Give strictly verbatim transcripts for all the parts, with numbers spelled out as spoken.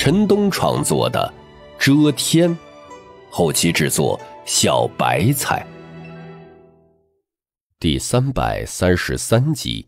陈东创作的《遮天》，后期制作小白菜。第三百三十三集。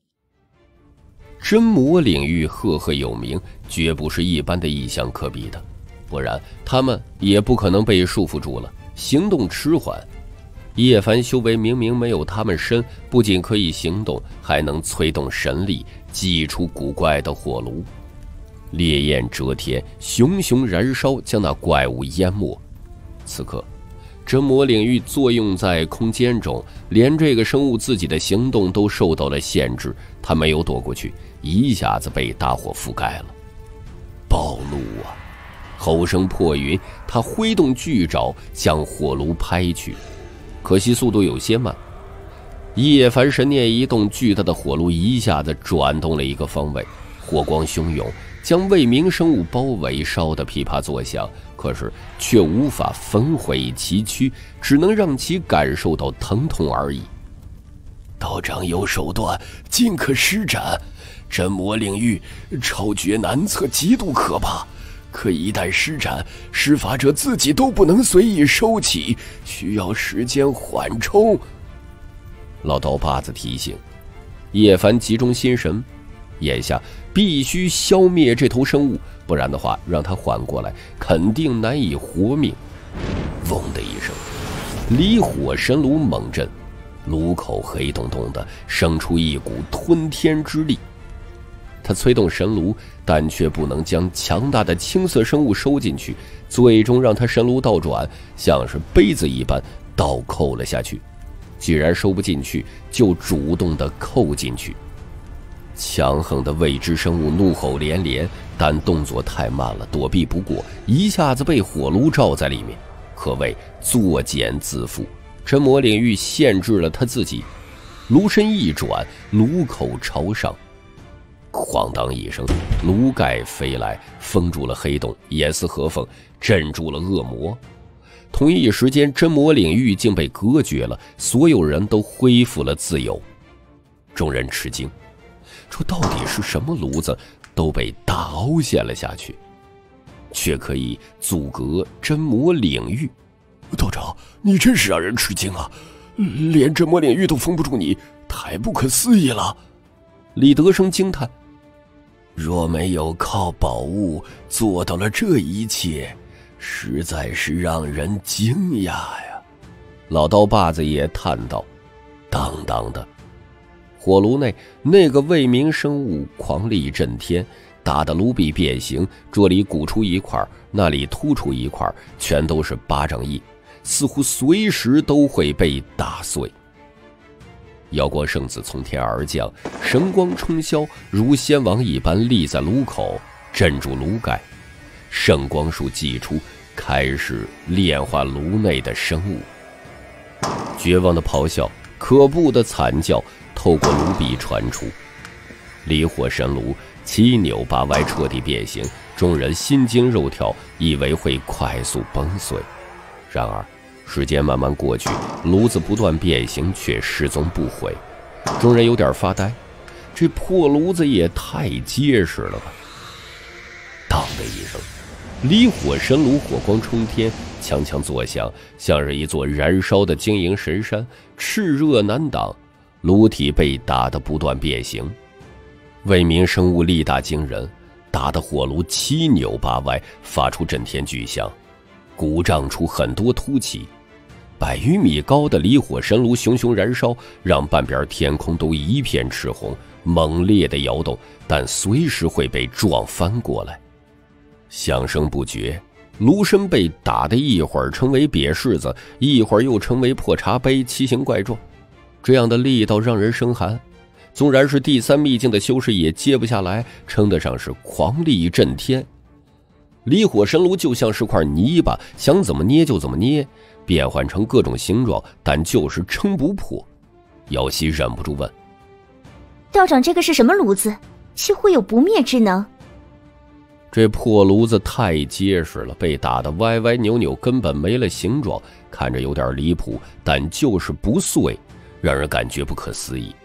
真魔领域赫赫有名，绝不是一般的异象可比的，不然他们也不可能被束缚住了，行动迟缓。叶凡修为明明没有他们深，不仅可以行动，还能催动神力，祭出古怪的火炉。烈焰遮天，熊熊燃烧，将那怪物淹没。此刻真魔领域作用在空间中，连这个生物自己的行动都受到了限制，他没有躲过去，一下子被大火覆盖了。暴怒啊！吼声破云，他挥动巨爪向火炉拍去，可惜速度有些慢。叶凡神念一动，巨大的火炉一下子转动了一个方位，火光汹涌，将未明生物包围，烧得噼啪作响，可是却无法焚毁其躯，只能让其感受到疼痛而已。道长有手段，尽可施展。真魔领域超绝难测，极度可怕，可一旦施展，施法者自己都不能随意收起，需要时间缓冲。老刀把子提醒。叶凡集中心神，眼下必须消灭这头生物，不然的话让他缓过来肯定难以活命。嗡的一声，离火神炉猛震，炉口黑洞洞的生出一股吞天之力。他催动神炉，但却不能将强大的青色生物收进去，最终让他神炉倒转，像是杯子一般倒扣了下去。既然收不进去，就主动的扣进去。强横的未知生物怒吼连连，但动作太慢了，躲避不过，一下子被火炉罩在里面，可谓作茧自缚。真魔领域限制了他自己，炉身一转，炉口朝上，哐当一声，炉盖飞来，封住了黑洞，严丝合缝，镇住了恶魔。同一时间，真魔领域竟被隔绝了，所有人都恢复了自由。众人吃惊，这到底是什么炉子，都被大凹陷了下去，却可以阻隔真魔领域。道长，你真是让人吃惊啊！连真魔领域都封不住你，太不可思议了。李德生惊叹：若没有靠宝物做到了这一切，实在是让人惊讶呀。老刀把子也叹道：当当的。火炉内那个未明生物狂力震天，打得炉壁变形，这里鼓出一块，那里突出一块，全都是巴掌印，似乎随时都会被打碎。瑶光圣子从天而降，神光冲霄，如仙王一般立在炉口，镇住炉盖。圣光束祭出，开始炼化炉内的生物。绝望的咆哮，可怖的惨叫透过炉壁传出。离火神炉七扭八歪，彻底变形，众人心惊肉跳，以为会快速崩碎。然而时间慢慢过去，炉子不断变形，却失踪不回。众人有点发呆，这破炉子也太结实了吧。当的一声，离火神炉火光冲天，锵锵作响，像是一座燃烧的晶莹神山，炽热难挡。炉体被打得不断变形，未明生物力大惊人，打得火炉七扭八歪，发出震天巨响，鼓胀出很多凸起。百余米高的离火神炉熊熊燃烧，让半边天空都一片赤红，猛烈的摇动，但随时会被撞翻过来。响声不绝，炉身被打得一会儿成为瘪柿子，一会儿又成为破茶杯，奇形怪状。这样的力道让人生寒，纵然是第三秘境的修士也接不下来，称得上是狂力震天。离火神炉就像是块泥巴，想怎么捏就怎么捏，变换成各种形状，但就是撑不破。瑶溪忍不住问： 道长，这个是什么炉子？几乎有不灭之能。 这破炉子太结实了，被打得歪歪扭扭，根本没了形状，看着有点离谱，但就是不碎，让人感觉不可思议。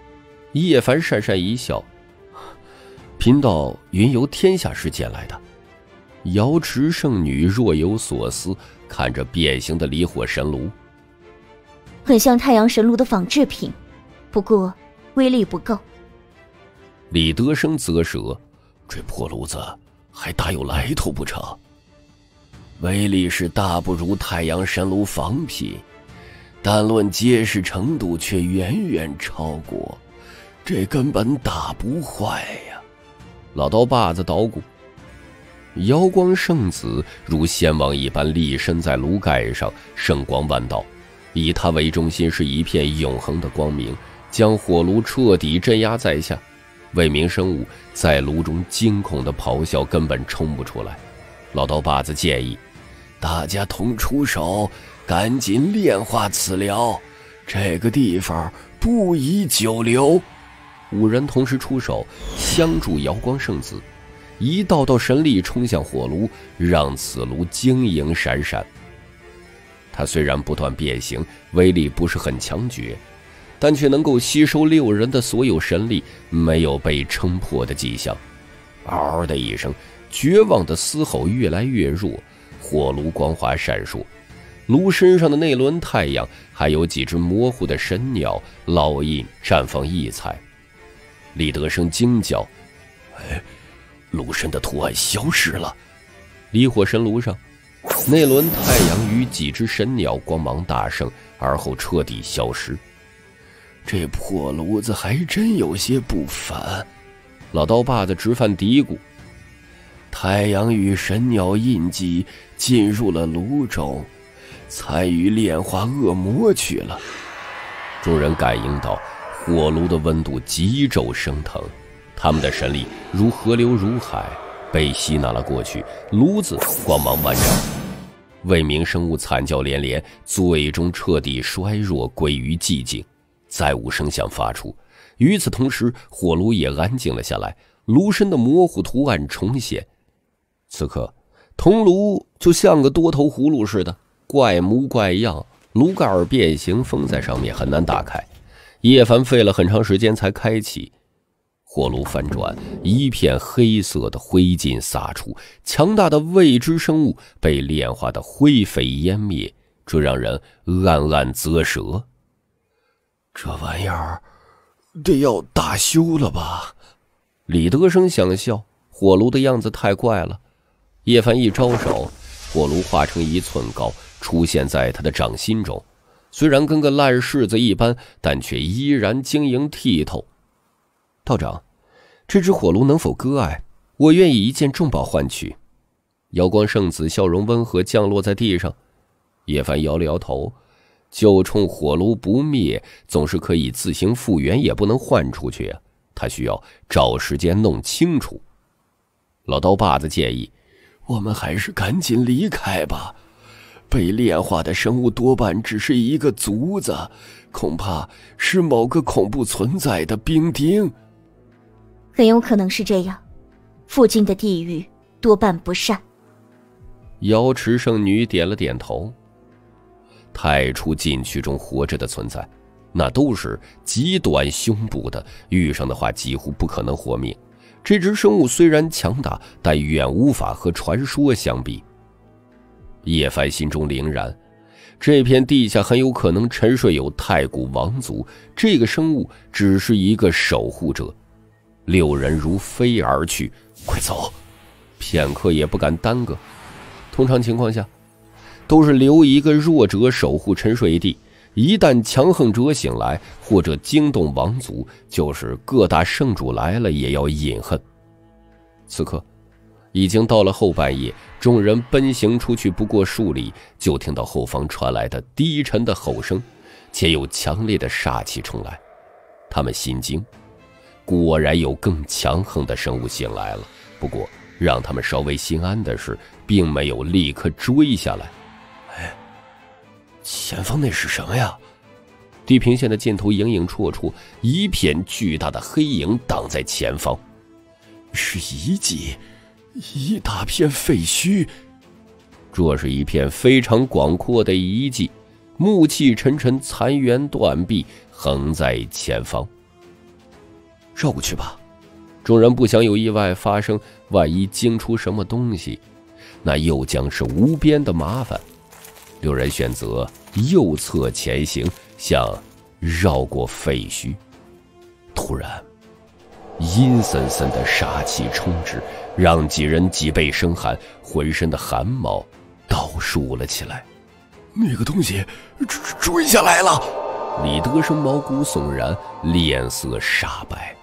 叶凡讪讪一笑：贫道云游天下世捡来的， 瑶池圣女若有所思，看着变形的离火神炉， 很像太阳神炉的仿制品，不过威力不够。 李德生啧舌，这破炉子还大有来头不成？威力是大不如太阳神炉仿品，但论结实程度却远远超过，这根本打不坏呀。老刀把子捣鼓，瑶光圣子如仙王一般立身在炉盖上，圣光万道，以他为中心是一片永恒的光明，将火炉彻底镇压在下。未明生物在炉中惊恐的咆哮，根本冲不出来。老刀把子建议大家同出手，赶紧炼化此寮，这个地方不宜久留。五人同时出手，相助瑶光圣子，一道道神力冲向火炉，让此炉晶莹闪闪。它虽然不断变形，威力不是很强绝，但却能够吸收六人的所有神力，没有被撑破的迹象。嗷的一声，绝望的嘶吼越来越弱，火炉光华闪烁，炉身上的那轮太阳还有几只模糊的神鸟烙印绽放异彩。李德生惊叫：哎，炉身的图案消失了！离火神炉上那轮太阳与几只神鸟光芒大盛，而后彻底消失。这破炉子还真有些不凡。老刀把子直犯嘀咕，太阳与神鸟印记进入了炉中，参与炼化恶魔去了。众人感应到火炉的温度急骤升腾，他们的神力如河流如海，被吸纳了过去，炉子光芒万丈。未明生物惨叫连连，最终彻底衰弱，归于寂静，再无声响发出。与此同时，火炉也安静了下来，炉身的模糊图案重现。此刻铜炉就像个多头葫芦似的，怪模怪样，炉盖儿变形封在上面，很难打开。叶凡费了很长时间才开启，火炉翻转，一片黑色的灰烬洒出，强大的未知生物被炼化的灰飞烟灭，这让人暗暗啧舌。这玩意儿得要大修了吧？李德生想笑，火炉的样子太怪了。叶凡一招手，火炉化成一寸高，出现在他的掌心中。虽然跟个烂柿子一般，但却依然晶莹剔透。道长，这只火炉能否割爱？我愿意一件重宝换取。瑶光圣子笑容温和，降落在地上。叶凡摇了摇头，就冲火炉不灭，总是可以自行复原，也不能换出去啊。他需要找时间弄清楚。老刀把子建议，我们还是赶紧离开吧。被炼化的生物多半只是一个卒子，恐怕是某个恐怖存在的兵丁。 很有可能是这样，附近的地域多半不善。 瑶池圣女点了点头。太初禁区中活着的存在，那都是极短胸部的，遇上的话几乎不可能活命。这只生物虽然强大，但远无法和传说相比。叶凡心中凛然，这片地下很有可能沉睡有太古王族，这个生物只是一个守护者。六人如飞而去，快走！片刻也不敢耽搁。通常情况下，都是留一个弱者守护沉睡地，一旦强横者醒来，或者惊动王族，就是各大圣主来了也要饮恨。此刻已经到了后半夜，众人奔行出去不过数里，就听到后方传来的低沉的吼声，且有强烈的煞气冲来。他们心惊，果然有更强横的生物醒来了。不过让他们稍微心安的是，并没有立刻追下来。哎，前方那是什么呀？地平线的尽头影影绰绰，一片巨大的黑影挡在前方。是遗迹，一大片废墟。这是一片非常广阔的遗迹，木器沉沉，残垣断壁横在前方。绕过去吧，众人不想有意外发生，万一惊出什么东西。 那又将是无边的麻烦。六人选择右侧前行，想绕过废墟。突然，阴森森的杀气冲至，让几人脊背生寒，浑身的汗毛倒竖了起来。 那个东西追下来了！ 李德生毛骨悚然，脸色煞白。